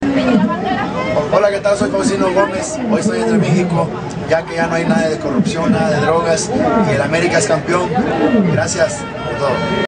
Hola, ¿qué tal? Soy Faustino Gómez. Hoy estoy entre México, ya que ya no hay nada de corrupción, nada de drogas, y el América es campeón. Gracias por todo.